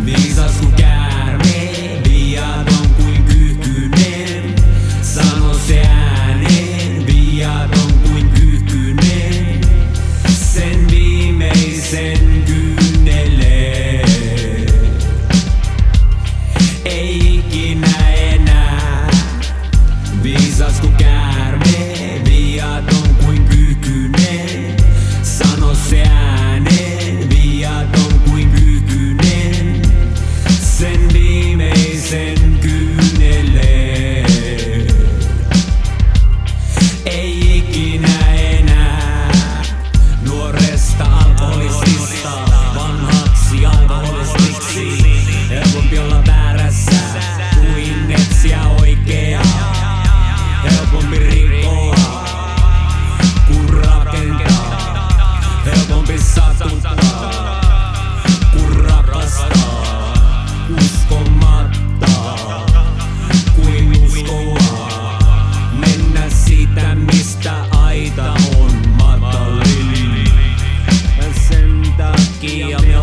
Viisas ku käärme, viaton kuin kyyhkynen. Sano se ääneen, viaton kuin kyyhkynen. Sen viimeisen kyyneleen. Ei ikinä enää. Viisas ku käärme, viaton kuin kyyhkynen. Sano se ääneen, viaton kuin kyyhkynen. Sen viimeisen kyyneleen. Ei ikinä enää. Nuoresta alkoholistista vanhaksi alkoholistiksi. Helpompi olla väärässä kuin etsiä oikeaa. Helpompi rikkoa kuin rakentaa. Helpompi satuttaa kuin rakastaa. Uskomatta kuin uskoa. Mennä siitä mistä aita on matalin. Ja sen takia